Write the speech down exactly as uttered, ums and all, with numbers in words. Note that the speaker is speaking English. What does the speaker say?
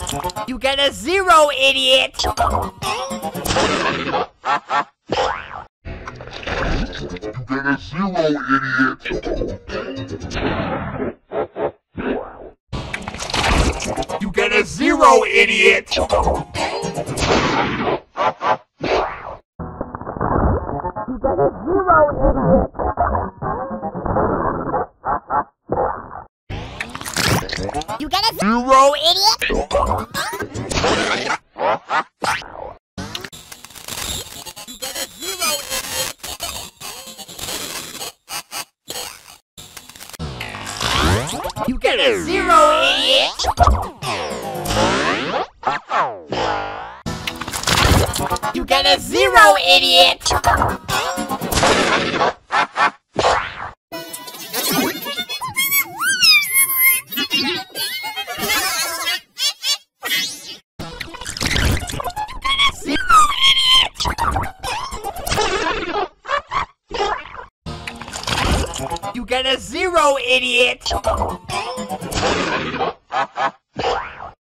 You get a zero, idiot! You get a zero, idiot! You get a zero, idiot! You get a Zero, idiot! You get a zero, idiot! You get a zero, idiot! You get a zero, idiot!